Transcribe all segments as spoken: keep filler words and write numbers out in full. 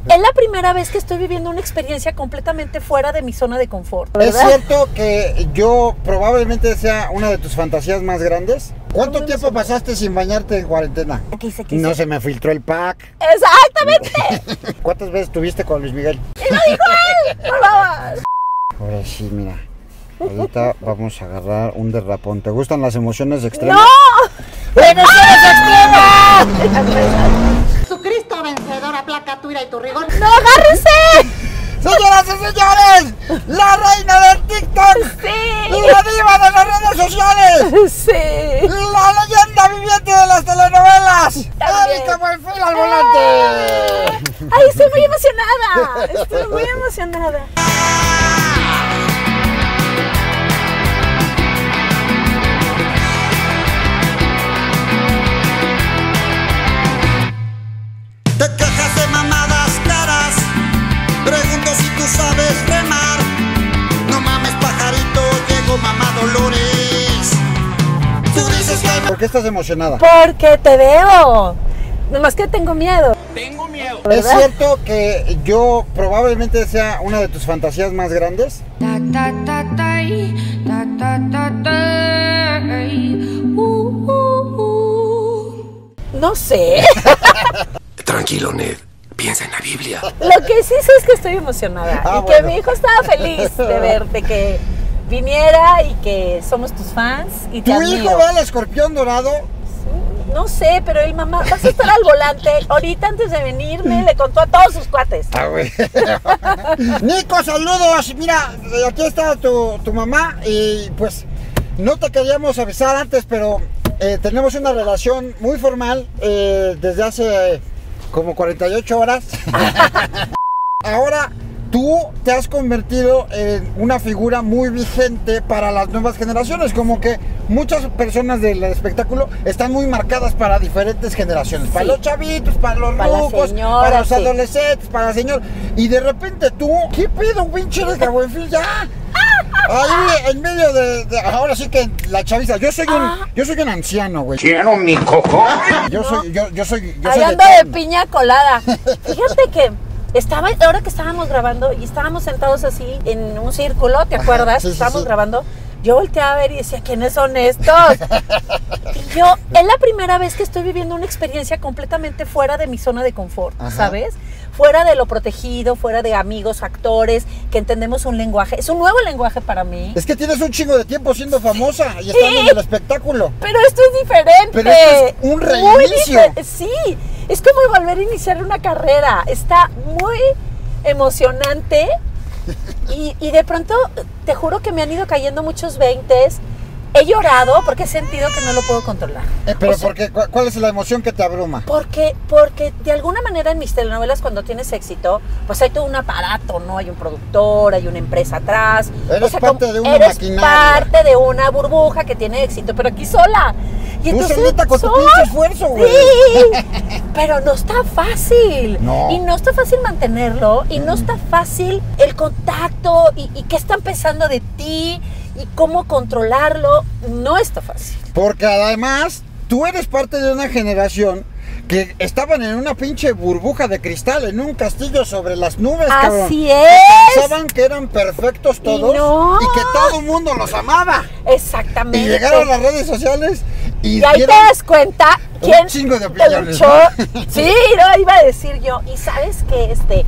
Es la primera vez que estoy viviendo una experiencia completamente fuera de mi zona de confort, ¿verdad? ¿Es cierto que yo probablemente sea una de tus fantasías más grandes? ¿Cuánto tiempo pasaste sin bañarte en cuarentena? ¿Qué hice, qué hice? No se me filtró el pack. ¡Exactamente! ¿Cuántas veces estuviste con Luis Miguel? ¡Y lo dijo él! ¡Por favor! Ahora sí, mira. Ahorita vamos a agarrar un derrapón. ¿Te gustan las emociones extremas? ¡No! ¡Emociones extremas! Jesucristo vencedor, aplaca tu ira y tu rigor. ¡No, agárrese! Señoras y señores, la reina del TikTok, ¡Sí! la diva de las redes sociales, ¡Sí! la leyenda viviente de las telenovelas, También. Erika Buenfil al volante. ¡Ay, estoy muy emocionada! Estoy muy emocionada. Te quejas de mamadas caras, pregunto si tú sabes remar. No mames, pajarito, llegó mamá Dolores. Tú dices que... ¿Por qué estás emocionada? Porque te veo. Nomás que tengo miedo. Tengo miedo. ¿Es ¿verdad? cierto que yo probablemente sea una de tus fantasías más grandes? Ta ta ta tai, ta ta ta tai. Uh, uh, uh. No sé. Tranquilo, Ned. Piensa en la Biblia. Lo que sí sé es que estoy emocionada. Ah, y que bueno. mi hijo estaba feliz de verte, que viniera y que somos tus fans y te ¿Tu admiro. hijo ve al escorpión dorado? No sé, pero el mamá, vas a estar al volante. Ahorita antes de venirme le contó a todos sus cuates. Ah, güey. Nico, saludos. Mira, aquí está tu, tu mamá y pues no te queríamos avisar antes, pero eh, tenemos una relación muy formal eh, desde hace como cuarenta y ocho horas. Ahora tú te has convertido en una figura muy vigente para las nuevas generaciones, como que muchas personas del espectáculo están muy marcadas para diferentes generaciones, para Sí. los chavitos, para los Para las rucos, señoras, para los sí. adolescentes, para la señora, y de repente tú, ¿qué pedo, pinche Erika Buenfil? Ya, ahí en medio de, de- ahora sí que la chaviza, yo soy un, Ah. yo soy un anciano, güey, Quiero mi coco. yo soy, yo, yo soy, yo Ahí soy ando de eterno. piña colada. Fíjate que estaba, ahora que estábamos grabando y estábamos sentados así en un círculo, ¿te acuerdas? sí, sí, estábamos sí. grabando. Yo volteaba a ver y decía, ¿quiénes son estos? Y yo, es la primera vez que estoy viviendo una experiencia completamente fuera de mi zona de confort, Ajá. ¿sabes? Fuera de lo protegido, fuera de amigos, actores, que entendemos un lenguaje. Es un nuevo lenguaje para mí. Es que tienes un chingo de tiempo siendo famosa y estando en el espectáculo. Pero esto es diferente. Pero esto es un Muy reinicio. difer- Sí, es como volver a iniciar una carrera. Está muy emocionante y, y de pronto te juro que me han ido cayendo muchos veintes. He llorado porque he sentido que no lo puedo controlar. Eh, pero O sea, porque, ¿cu- ¿cuál es la emoción que te abruma? Porque, porque de alguna manera en mis telenovelas cuando tienes éxito, pues hay todo un aparato, ¿no? Hay un productor, hay una empresa atrás. Eres parte como- de una eres maquinaria. parte de una burbuja que tiene éxito, pero aquí sola. Y Tú solita con tu sola. pinche esfuerzo, güey. Sí, pero no está fácil. No. Y no está fácil mantenerlo, y no está fácil el contacto, y, y qué están pensando de ti, y cómo controlarlo. No está fácil. Porque además, tú eres parte de una generación que estaban en una pinche burbuja de cristal, en un castillo sobre las nubes, cabrón. Así Que es. pensaban que eran perfectos todos no. y que todo el mundo los amaba. Exactamente. Y llegaron a las redes sociales y, Y ahí te dieron- das cuenta un quién chingo de te opiniones, luchó. ¿no? Sí, no, iba a decir yo. Y sabes que este,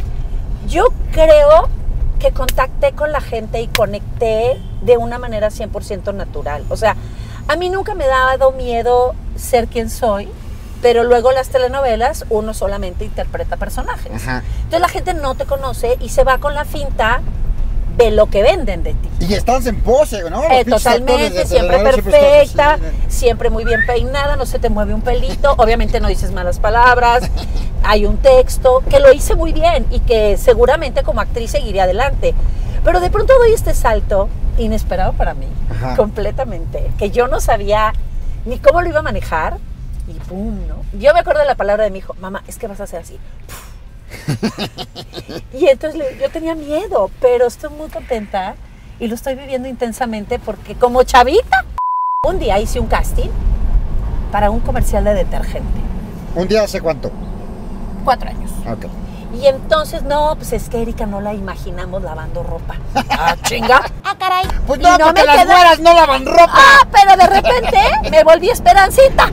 yo creo que contacté con la gente y conecté de una manera cien por ciento natural. O sea, a mí nunca me ha dado miedo ser quien soy, pero luego las telenovelas uno solamente interpreta personajes. Ajá. Entonces la gente no te conoce y se va con la finta de lo que venden de ti. Y estás en pose, ¿no? Los Eh, pinches actores totalmente, de siempre telenovelas perfecta, están así, ¿no? siempre muy bien peinada, no se te mueve un pelito, obviamente no dices malas palabras, hay un texto, que lo hice muy bien y que seguramente como actriz seguiré adelante. Pero de pronto doy este salto inesperado para mí, Ajá. completamente, que yo no sabía ni cómo lo iba a manejar y pum, ¿no? Yo me acuerdo de la palabra de mi hijo, mamá, es que vas a hacer así. Y entonces le- yo tenía miedo, pero estoy muy contenta y lo estoy viviendo intensamente porque como chavita, un día hice un casting para un comercial de detergente, ¿Un día hace cuánto? cuatro años. Ok. Y entonces, no, pues es que Erika no la imaginamos lavando ropa. Ah, chinga. Ah, caray. Pues Y no, no porque me las queda- güeras no lavan ropa. Ah, pero de repente me volví esperancita.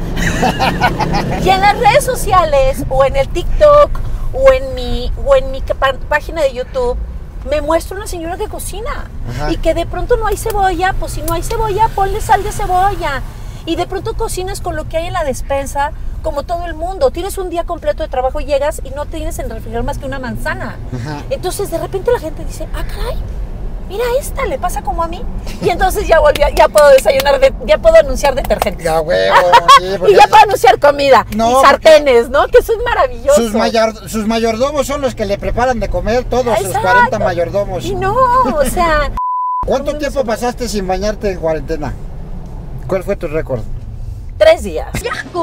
Y en las redes sociales, o en el TikTok, o en mi, o en mi pa- página de YouTube, me muestra una señora que cocina. Ajá. Y que de pronto no hay cebolla, pues si no hay cebolla, ponle sal de cebolla. Y de pronto cocinas con lo que hay en la despensa, como todo el mundo. Tienes un día completo de trabajo, llegas y no tienes en el refrigerador más que una manzana. Ajá. Entonces de repente la gente dice, ah, caray, mira esta, le pasa como a mí. Y entonces ya volví, a- ya puedo desayunar, de- ya puedo anunciar detergentes. Ya huevo, sí, Y porque ya puedo anunciar comida No, y sartenes, ¿no? Que eso es maravilloso. sus, mayor- sus mayordomos son los que le preparan de comer, todos sus Exacto. cuarenta mayordomos. Y no, o sea, ¿Cuánto tiempo pasaste sin bañarte en cuarentena? ¿Cuál fue tu récord? tres días. ¿Sí?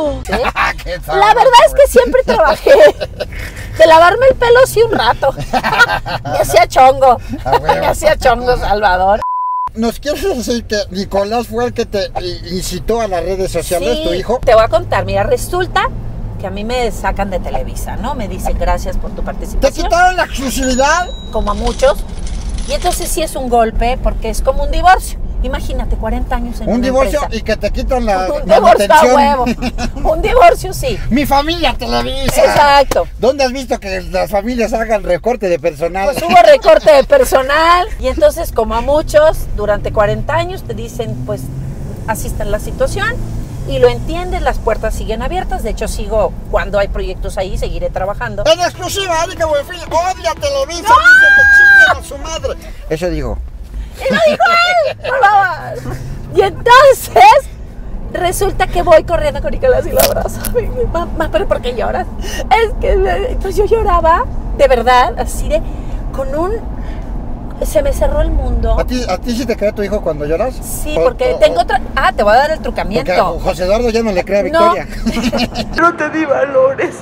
Qué La verdad es que siempre trabajé. De lavarme el pelo sí un rato. Me hacía chongo. Ah, huevo. Me hacía chongo, Salvador. ¿Nos quieres decir que Nicolás fue el que te incitó a las redes sociales, Sí, tu hijo? te voy a contar. Mira, resulta que a mí me sacan de Televisa, ¿no? Me dicen gracias por tu ¿Te participación. quitaron la exclusividad? Como a muchos. Y entonces sí es un golpe porque es como un divorcio. Imagínate, cuarenta años en Un una divorcio empresa. y que te quitan la Un divorcio a huevo. manutención. Un divorcio, sí. Mi familia Televisa. Exacto. ¿Dónde has visto que las familias hagan recorte de personal? Pues hubo recorte de personal y entonces como a muchos durante cuarenta años te dicen pues así está la situación y lo entiendes, las puertas siguen abiertas, de hecho sigo cuando hay proyectos ahí, seguiré trabajando. En exclusiva, Erika Buenfil odia Televisa, dice que chinguen a su madre. Eso digo. ¡Y lo dijo él! ¡Por favor! Y entonces resulta que voy corriendo con Nicolás y lo abrazo. Mamá, ¿pero por qué lloras? Es que pues yo lloraba, de verdad, así de, con un... Se me cerró el mundo. ¿A ti, ¿A ti sí te cree tu hijo cuando lloras? Sí, O- porque o- tengo otra... Ah, te voy a dar el Porque a trucamiento. José Eduardo ya no le cree a No. Victoria. No te di valores.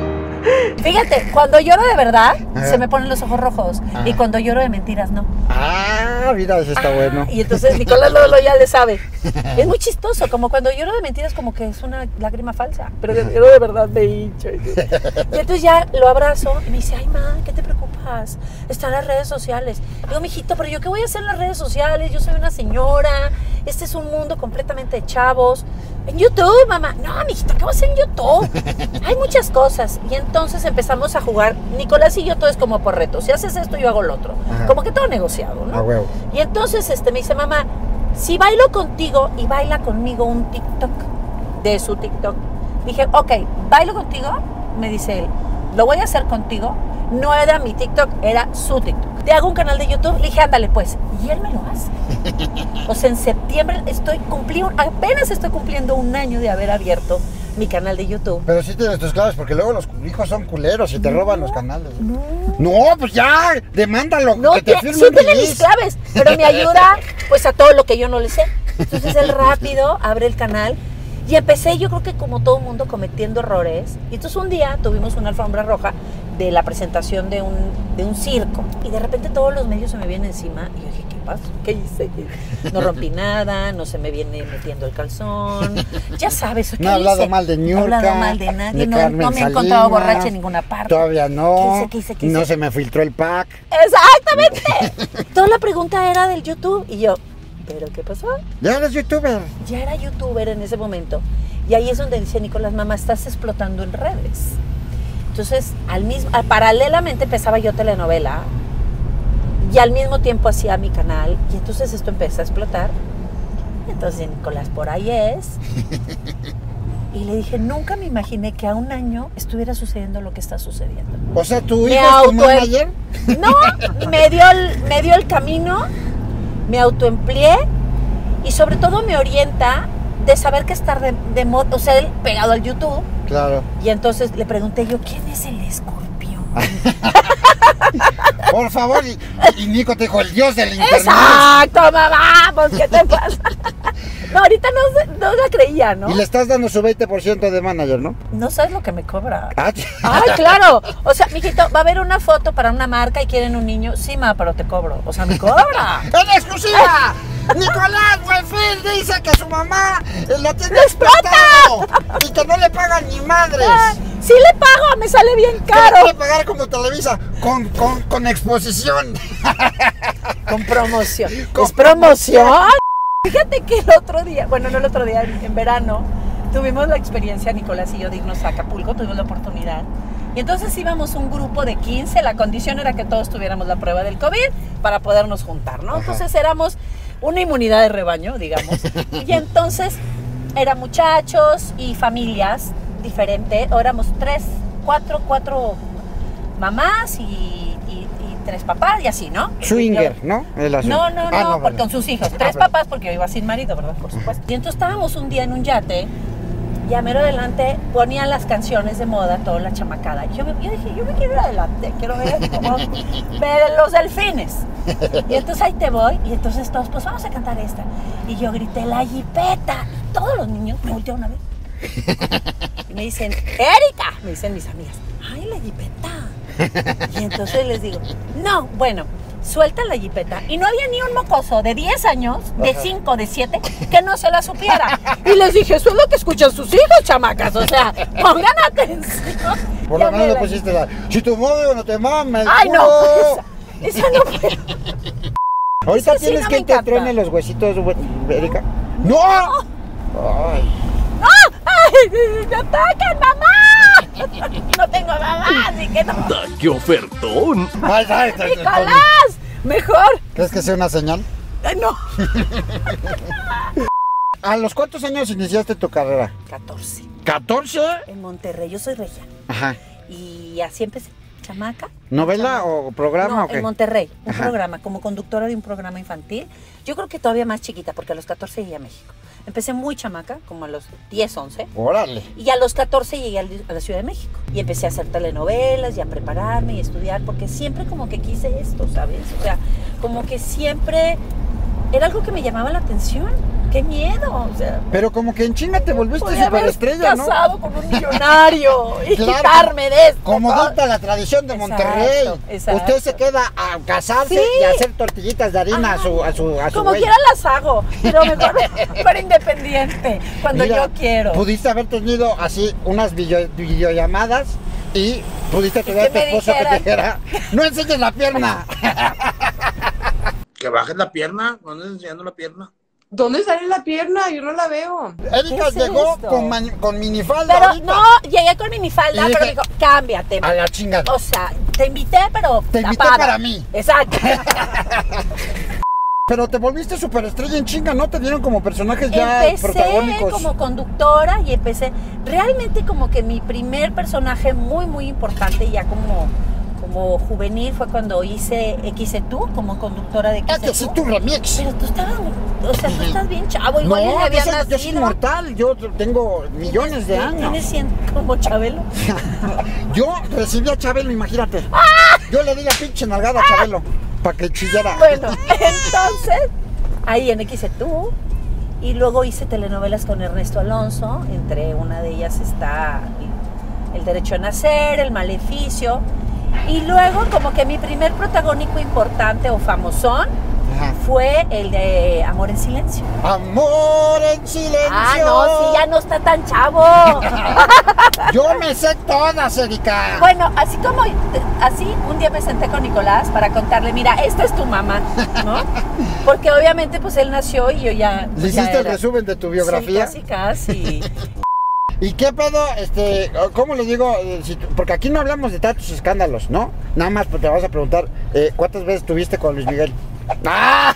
Fíjate, cuando lloro de verdad, Ajá. se me ponen los ojos rojos. Ajá. Y cuando lloro de mentiras, no. Ah, mira, eso está Ah, bueno. Y entonces Nicolás Lolo ya le sabe. Es muy chistoso, como cuando lloro de mentiras, como que es una lágrima falsa. Pero yo lloro de verdad, me hincho. Y entonces ya lo abrazo y me dice, ay, ma, ¿qué te preocupas? Están las redes sociales. Digo, mijito, pero ¿yo qué voy a hacer en las redes sociales? Yo soy una señora. Este es un mundo completamente de chavos. En YouTube, mamá. No, mijito, ¿qué vas a hacer en YouTube? Hay muchas cosas. Y entonces empezamos a jugar. Nicolás y yo todo es como por reto. Si haces esto, yo hago lo otro. Ajá. Como que todo negociado, ¿no? A huevo. Y entonces este, me dice, mamá, si bailo contigo y baila conmigo un TikTok de su TikTok. Dije, ok, bailo contigo, me dice él, lo voy a hacer contigo. No era mi TikTok, era su TikTok. Te hago un canal de YouTube, le dije, ándale pues. Y él me lo hace. O sea, en septiembre estoy cumpliendo, apenas estoy cumpliendo un año de haber abierto mi canal de YouTube. Pero sí tienes tus claves, porque luego los hijos son culeros y te roban los canales. No. No, pues ya, demándalo, No, que te tie- firme sí un tiene mis release. claves, pero me ayuda pues a todo lo que yo no le sé. Entonces él rápido abre el canal y empecé yo creo que como todo mundo cometiendo errores. Y entonces un día tuvimos una alfombra roja de la presentación de un, de un circo y de repente todos los medios se me vienen encima y yo dije, ¿qué pasó? ¿Qué hice? No rompí nada, no se me viene metiendo el calzón. Ya sabes, ¿qué No he hablado hice? mal de No he Niurka, hablado mal de nadie, de no, Carmen no me he encontrado Salinas, borracha en ninguna parte. Todavía no. ¿Qué hice? ¿Qué hice? ¿Qué hice? No se me filtró el pack. Exactamente. Toda la pregunta era del YouTube y yo, ¿pero qué pasó? Ya eres youtuber. Ya era youtuber en ese momento. Y ahí es donde dice Nicolás, mamá, estás explotando en redes. Entonces, al mismo, a- paralelamente empezaba yo telenovela y al mismo tiempo hacía mi canal. Y entonces esto empezó a explotar. Entonces Nicolás, por ahí es. Y le dije, nunca me imaginé que a un año estuviera sucediendo lo que está sucediendo. O sea, tu Me hijo es tu auto- manager. No, me dio, el, me dio el camino, me autoempleé y sobre todo me orienta de saber que estar de, de moda, o sea, él pegado al YouTube. Claro. Y entonces le pregunté yo, ¿quién es el escorpión? Por favor, y, y Nico te dijo, el dios del internet. Exacto, mamá, pues ¿qué te pasa? No, ahorita no, se- no la creía, ¿no? Y le estás dando su veinte por ciento de manager, ¿no? No sabes lo que me cobra. Ah, Ay, claro. O sea, mijito, va a haber una foto para una marca y quieren un niño. Sí, ma, pero te cobro. O sea, me cobra. ¡En exclusiva! Nicolás Buenfil dice que su mamá lo tiene explotado y que no le pagan ni madres. Ah, sí le pago, me sale bien caro. Quiere pagar como Televisa, con, con, con exposición. Con promoción. Con ¿Es promoción? Fíjate que el otro día, bueno, no el otro día, en verano, tuvimos la experiencia, Nicolás y yo, de irnos a Acapulco, tuvimos la oportunidad. Y entonces íbamos un grupo de quince, la condición era que todos tuviéramos la prueba del COVID para podernos juntar, ¿no? Ajá. Entonces éramos una inmunidad de rebaño, digamos. Y entonces eran muchachos y familias diferentes, o éramos tres, cuatro, cuatro mamás y, y, y tres papás y así, ¿no? Swinger, Yo- ¿no? El asunto. no, no, Ah, no, no, porque bueno. con sus hijos. Tres Ah, bueno. papás, porque yo iba sin marido, ¿verdad? Por supuesto. Y entonces estábamos un día en un yate, y a mero adelante ponían las canciones de moda, toda la chamacada. Y yo, me, yo dije, yo me quiero ir adelante, quiero ver cómo ver los delfines. Y entonces ahí te voy, y entonces todos, pues vamos a cantar esta. Y yo grité, la jipeta. Y todos los niños me voltearon a ver. Y me dicen, Erika, me dicen mis amigas, ay, la jipeta. Y entonces les digo, no, bueno, suelta la jipeta. Y no había ni un mocoso de diez años, de cinco, de siete, que no se la supiera. Y les dije, eso es lo que escuchan sus hijos, chamacas. O sea, pongan atención. Por Ya lo me menos le la- pusiste la. Si tu móvil no te mama el Ay, no, culo. esa, esa no fue. Ahorita esa sí tienes no que me te encanta. truene los huesitos, güey, Erika. ¡No! Ay. ¡Ah! ¡Ay! ¡Me atacan, mamá! No tengo mamá, así que no. ¡Qué ofertón! Ay, ay, ay, ay, ¡Nicolás! Mejor. ¿Crees que sea una señal? Ay, no. ¿A los cuántos años iniciaste tu carrera? catorce. ¿catorce? En Monterrey, yo soy regia. Ajá. Y así empecé, chamaca. ¿Novela Chamaca. o programa No, o qué? en Monterrey, un Ajá. programa, como conductora de un programa infantil. Yo creo que todavía más chiquita, porque a los catorce llegué a México. Empecé muy chamaca, como a los diez, once. Órale. Y a los catorce llegué al- a la Ciudad de México. Y empecé a hacer telenovelas y a prepararme y a estudiar, porque siempre como que quise esto, ¿sabes? O sea, como que siempre era algo que me llamaba la atención. ¡Qué miedo! O sea, Pero como que en China te volviste podía haber superestrella, ¿no? casado con un millonario y Claro, quitarme de esto. Como ¿no? dicta la tradición de Exacto, Monterrey. exacto. Usted se queda a casarse Sí. y a hacer tortillitas de harina a su a su a su Como güey. quiera las hago, pero mejor para independiente, cuando Mira, yo quiero. Pudiste haber tenido así unas video- videollamadas y pudiste tener a tu me esposo que te dijeran? dijera, no enseñes la pierna. Que bajes la pierna, no andes enseñando la pierna. ¿Dónde sale la pierna? Yo no la veo. Erika es llegó esto? con, man- con minifalda Pero ahorita. no, llegué con minifalda, Y pero dije, dijo, cámbiate. A la chingada. O sea, te invité, pero Te invité tapada. para mí. Exacto. Pero te volviste superestrella en chinga, ¿no? Te dieron como personajes ya Empecé protagónicos. como conductora y empecé realmente como que mi primer personaje muy, muy importante ya como, como juvenil fue cuando hice X E Tú como conductora de X Ah, E que sí, Tú. tu remix. Pero tú estabas, o sea, tú estás bien chavo, igual No, ni yo habías soy, yo nacido. soy inmortal, yo tengo millones de años. Tienes cien como Chabelo. Yo recibí a Chabelo, imagínate. Yo le di la pinche nalgada a Chabelo para que chillara. Bueno, entonces, ahí en X E Tú, y luego hice telenovelas con Ernesto Alonso, entre una de ellas está El, El Derecho a Nacer, El Maleficio, y luego como que mi primer protagónico importante o famosón Ajá. fue el de Amor en Silencio. Amor en silencio. Ah, no, sí, ya no está tan chavo. Yo me sé todas, Erika. Bueno, así como, así un día me senté con Nicolás para contarle, mira, esta es tu mamá, ¿no? Porque obviamente pues él nació y yo ya... ¿Le pues, ya hiciste el era- resumen de tu biografía? Sí, casi, casi. ¿Y qué pedo? Este, ¿cómo le digo? Eh, si tú- porque aquí no hablamos de tantos escándalos, ¿no? Nada más pues, te vas a preguntar, eh, ¿cuántas veces estuviste con Luis Miguel? ¡Ah!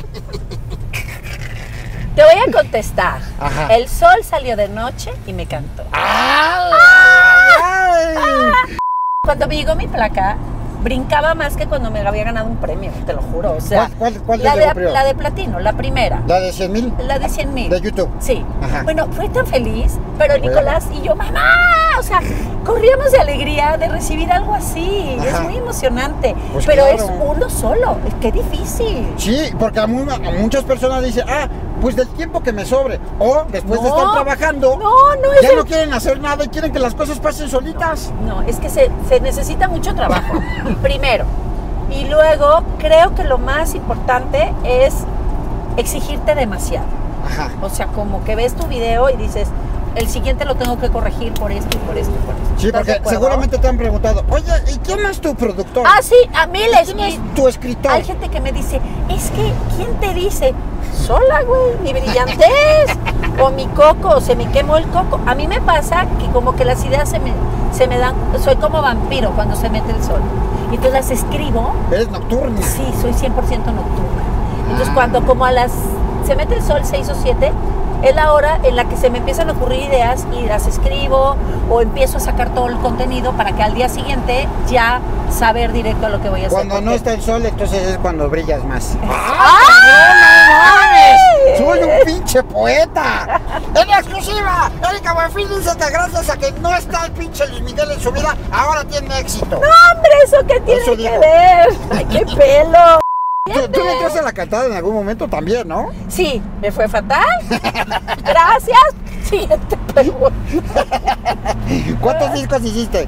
Te voy a contestar. Ajá. El sol salió de noche y me cantó. ¡Ay! ¡Ay! Cuando me llegó mi placa, brincaba más que cuando me había ganado un premio, te lo juro. O sea, ¿Cuál- cuál- cuál la, te llegó de, primero? la de platino, la primera. ¿La de cien mil? La de cien mil. De YouTube. Sí. Ajá. Bueno, fue tan feliz, pero Bueno. Nicolás y yo, mamá, o sea, corríamos de alegría de recibir algo así. Ajá. Es muy emocionante. Pues pero claro. es uno solo, es que difícil. Sí, porque a, mu- a muchas personas dicen, ah, pues del tiempo que me sobre. O después de No. estar trabajando, No, no es ya el- no quieren hacer nada y quieren que las cosas pasen solitas. No, es que se, se necesita mucho trabajo, primero. Y luego creo que lo más importante es exigirte demasiado. Ajá. O sea, como que ves tu video y dices, el siguiente lo tengo que corregir por esto y por esto y por esto. Sí, ¿Estás de porque acuerdo? seguramente te han preguntado, oye, ¿y quién es tu productor? Ah, sí, a miles. ¿Quién es Y tu escritor? hay gente que me dice, es que, ¿quién te dice? Sola, güey, mi brillantez, o mi coco, o se me quemó el coco. A mí me pasa que como que las ideas se me, se me dan, soy como vampiro cuando se mete el sol. Y entonces las escribo. Eres nocturna. Sí, soy cien por ciento nocturna. Entonces Ah. cuando como a las, se mete el sol seis o siete, es la hora en la que se me empiezan a ocurrir ideas y las escribo o empiezo a sacar todo el contenido para que al día siguiente ya saber directo a lo que voy a hacer. Cuando no porque- está el sol, entonces es cuando brillas más. ¡Ay! ¡Soy un pinche poeta! ¡En exclusiva! Erika Buenfil dice que gracias a que no está el pinche Luis Miguel en su vida, ahora tiene éxito. ¡No, hombre! ¿Eso qué tiene Eso que digo. ver? ¡Ay, qué pelo! ¿Tú, tú le entraste a la cantada en algún momento también, ¿no? Sí, me fue fatal. Gracias. Siguiente pregunta. ¿Cuántos discos hiciste?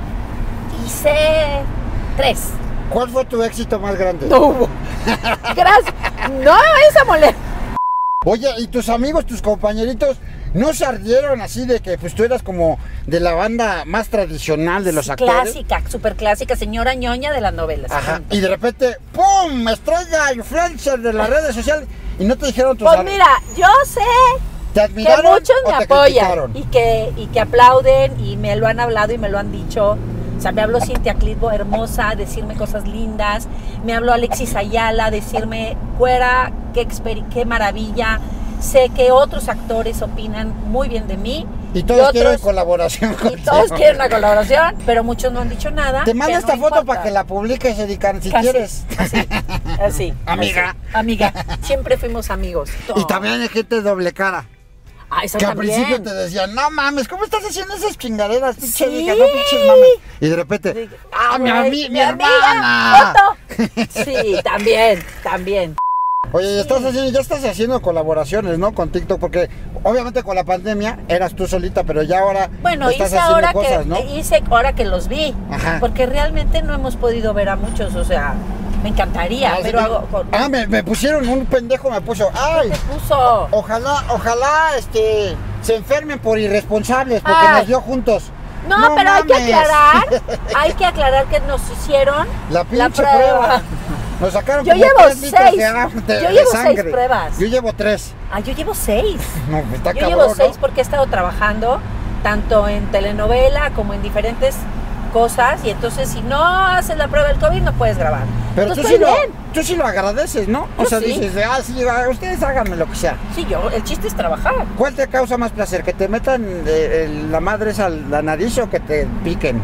Hice tres. ¿Cuál fue tu éxito más grande? No hubo. Gracias. No me vayas a moler. Oye, ¿y tus amigos, tus compañeritos, no se ardieron así de que pues tú eras como de la banda más tradicional de los actores? Clásica, súper clásica, señora ñoña de las novelas. Ajá. Y de repente, ¡pum! Estrella, influencer de las redes sociales. Y no te dijeron tus Pues am- mira, yo sé ¿te que admiraron muchos o me te apoyan criticaron? y que, y que aplauden y me lo han hablado y me lo han dicho. O sea, me habló Cintia Clitbo, hermosa, decirme cosas lindas. Me habló Alexis Ayala, decirme, fuera, qué, exper- qué maravilla. Sé que otros actores opinan muy bien de mí. Y todos quieren otros- colaboración Y contigo. todos quieren una colaboración, pero muchos no han dicho nada. Te mando que esta no foto importa. para que la publiques, Erika, si Casi, quieres. Así, así. Amiga. así. Amiga. Siempre fuimos amigos. Y también hay gente doble cara. Ah, eso Que al también. principio te decían, no mames, ¿cómo estás haciendo esas chingaderas, pinche Sí. Erika? No pinches mames. Y de repente, ¡ah, mi, Güey, ami- mi amiga, hermana! foto. Sí, también, también. Oye, ya estás haciendo, ya estás haciendo colaboraciones, ¿no? Con TikTok, porque obviamente con la pandemia eras tú solita, pero ya ahora Bueno, estás hice haciendo ahora cosas, que ¿no? hice ahora que los vi, Ajá. porque realmente no hemos podido ver a muchos, o sea, me encantaría, Ah, pero sí, hago con- ah, me, me pusieron, un pendejo me puso, ay, te puso. ojalá, ojalá, este, se enfermen por irresponsables, porque Ay. nos dio juntos. No, pero hay que mames. aclarar, hay que aclarar que nos hicieron La pinche prueba. prueba. Nos sacaron Yo como llevo tres litros seis. de agua- de- Yo de llevo seis sangre. pruebas. Yo llevo tres. Ah, yo llevo seis. No, está Yo cabrón, llevo seis ¿no? porque he estado trabajando tanto en telenovela como en diferentes cosas y entonces si no haces la prueba del COVID no puedes grabar. Pero tú entonces sí, estoy lo, bien. tú sí lo agradeces, ¿no? O Yo sea, sí. dices, ah, sí, ah, ustedes háganme lo que sea. Sí, yo, el chiste es trabajar. ¿Cuál te causa más placer? ¿Que te metan eh, el- la madre esa a la nariz o que te piquen?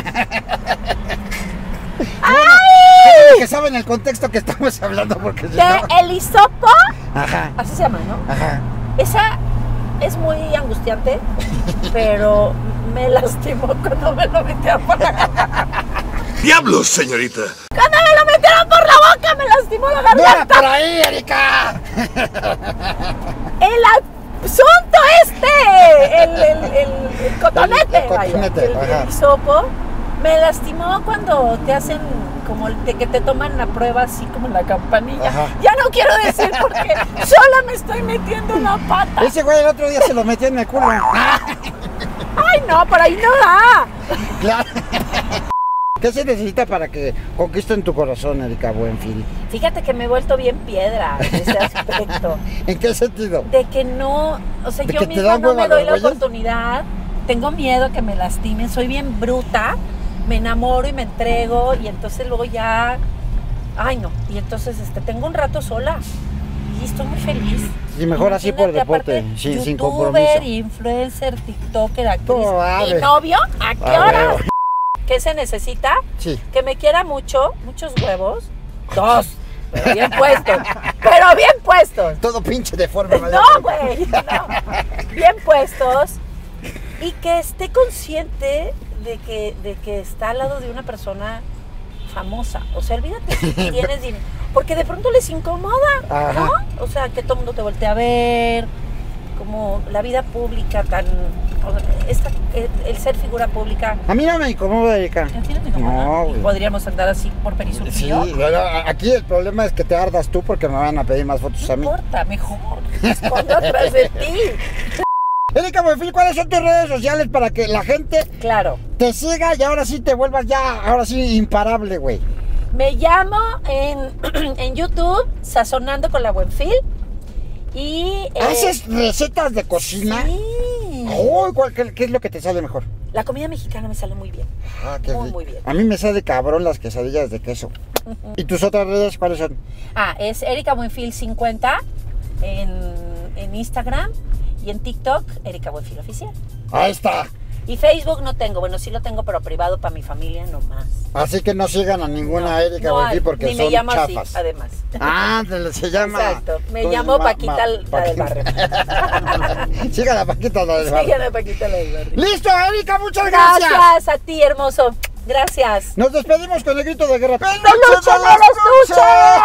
¡Ay! Que saben el contexto que estamos hablando porque si De no... el hisopo, Ajá, así se llama, ¿no? ajá. Esa es muy angustiante, pero me lastimó cuando me lo metieron por la garganta. ¡Diablos, señorita! Cuando me lo metieron por la boca me lastimó la ¡No era garganta. por ahí, Erika! El asunto este, el, el, el, el cotonete, El- el vaya, cotonete, el, ajá. el hisopo, me lastimó cuando te hacen como el de que te toman la prueba así como la campanilla. Ajá. Ya no quiero decir porque sola me estoy metiendo la pata. Ese güey el otro día se lo metió en el culo. Ay no, por ahí no da. Claro. ¿Qué se necesita para que conquisten tu corazón, Erika Buenfil? Fíjate que me he vuelto bien piedra en ese aspecto. ¿En qué sentido? De que no, o sea, ¿De yo que te misma dan no hueva me los doy la güeyes? oportunidad. Tengo miedo que me lastimen, soy bien bruta, me enamoro y me entrego y entonces luego ya, ay no, y entonces este, tengo un rato sola y estoy muy feliz. Y mejor así por Imagínate, deporte, aparte, sin, sin youtuber, compromiso. influencer, tiktoker, actriz, Todo ave. ¿y novio? ¿A qué A hora? huevo. ¿Qué se necesita? Sí. Que me quiera mucho, muchos huevos, dos, pero bien puestos, pero bien puestos. Todo pinche de forma. No, güey, no. Bien puestos y que esté consciente de que, de que está al lado de una persona famosa. O sea, olvídate si tienes dinero, porque de pronto les incomoda, Ajá. ¿no? O sea, que todo el mundo te voltea a ver, como la vida pública tan esta, el ser figura pública. A mí no me incomoda, Erika. ¿A ti no te incomoda? No, güey. Podríamos andar así por Perisur. Sí, pero aquí el problema es que te ardas tú porque me van a pedir más fotos a mí. No importa, mejor. Me escondo atrás de ti. Erika Buenfil, ¿cuáles son tus redes sociales para que la gente Claro. te siga y ahora sí te vuelvas ya, ahora sí, imparable, güey? Me llamo en, en YouTube Sazonando con la Buenfil. Y. eh, ¿Haces recetas de cocina? Sí. Oh, ¿cuál- qué, qué es lo que te sale mejor? La comida mexicana me sale muy bien. Ah, qué Muy, rico. muy bien. A mí me sale cabrón las quesadillas de queso. ¿Y tus otras redes cuáles son? Ah, es Erika Buenfil cincuenta en, en Instagram y en TikTok, Erika Buenfil Oficial. Ahí está. Y Facebook no tengo, bueno, sí lo tengo, pero privado para mi familia nomás. Así que no sigan a ninguna Erika No Buenfil hay, porque ni son me llamo chafas. así, además. Ah, se llama. Exacto, me ¿cómo se llamo llama? Paquita, Ma- la del barrio. Sigan a Paquita la del barrio. Sigan a Paquita la del barrio. Listo, Erika, muchas gracias. Gracias a ti, hermoso. Gracias. Nos despedimos con el grito de guerra. ¡Peluche de la estuche!